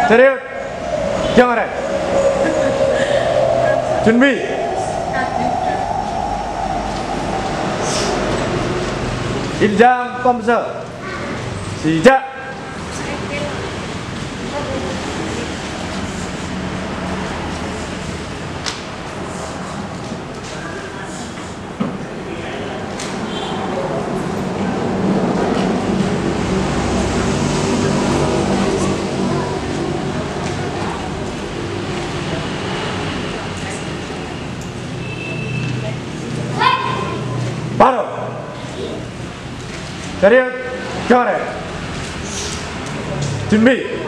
Serius. Jangan. Chuẩn bị. Injang komser. Sijak. 바로 자리에 경례 준비